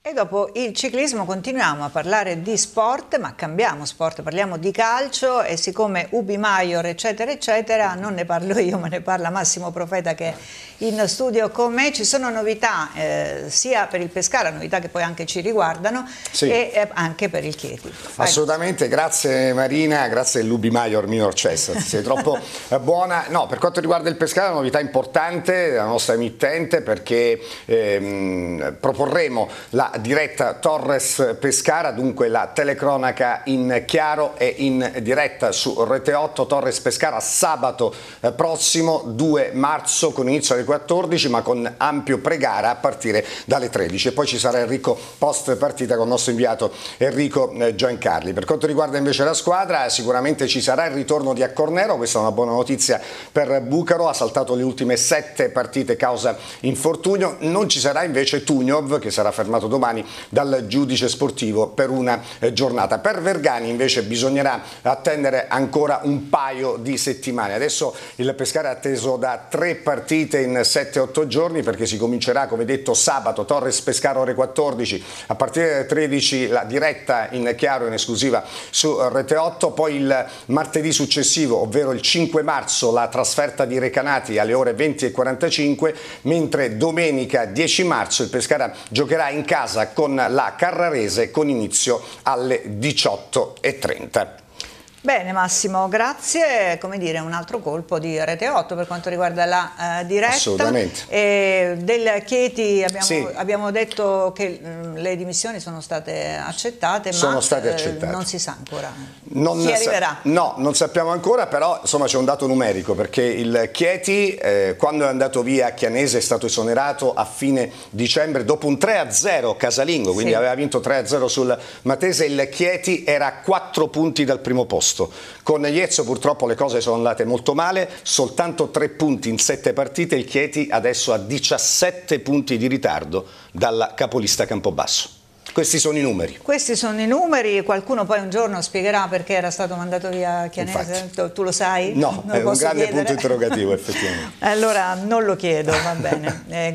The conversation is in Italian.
E dopo il ciclismo continuiamo a parlare di sport, ma cambiamo sport, parliamo di calcio e siccome Ubi Maior eccetera eccetera, non ne parlo io ma ne parla Massimo Profeta che è in studio con me, ci sono novità sia per il Pescara, novità che poi anche ci riguardano, sì, e anche per il Chieti. Vai. Assolutamente, grazie Marina, grazie all'Ubi Maior Minor Chess, sei troppo buona. No, per quanto riguarda il Pescara, una novità importante della nostra emittente perché proporremo la diretta Torres Pescara, dunque la telecronaca in chiaro e in diretta su Rete 8 Torres Pescara sabato prossimo 2 marzo con inizio alle 14 ma con ampio pregara a partire dalle 13 e poi ci sarà Enrico post partita con il nostro inviato Enrico Giancarli. Per quanto riguarda invece la squadra sicuramente ci sarà il ritorno di Accornero, questa è una buona notizia per Bucaro, ha saltato le ultime 7 partite causa infortunio, non ci sarà invece Tugnov che sarà fermato domani dal giudice sportivo per una giornata. Per Vergani invece bisognerà attendere ancora un paio di settimane. Adesso il Pescara è atteso da 3 partite in 7-8 giorni perché si comincerà, come detto, sabato Torres Pescara ore 14, a partire dalle 13 la diretta in chiaro in esclusiva su Rete 8, poi il martedì successivo, ovvero il 5 marzo, la trasferta di Recanati alle ore 20:45, mentre domenica 10 marzo il Pescara giocherà in casa con la Carrarese con inizio alle 18:30. Bene Massimo, grazie, come dire un altro colpo di Rete 8 per quanto riguarda la diretta. Assolutamente. Del Chieti sì, abbiamo detto che le dimissioni sono state accettate, sono ma state accettate. Non si sa ancora chi arriverà. No, non sappiamo ancora, però insomma c'è un dato numerico perché il Chieti quando è andato via Chianese è stato esonerato a fine dicembre dopo un 3-0 casalingo, quindi sì, aveva vinto 3-0 sul Matese, il Chieti era a 4 punti dal primo posto. Con Iezzo purtroppo le cose sono andate molto male, soltanto 3 punti in 7 partite, il Chieti adesso ha 17 punti di ritardo dalla capolista Campobasso. Questi sono i numeri. Questi sono i numeri, qualcuno poi un giorno spiegherà perché era stato mandato via Chianese, tu lo sai? No, è un grande punto interrogativo effettivamente. Allora non lo chiedo, va bene.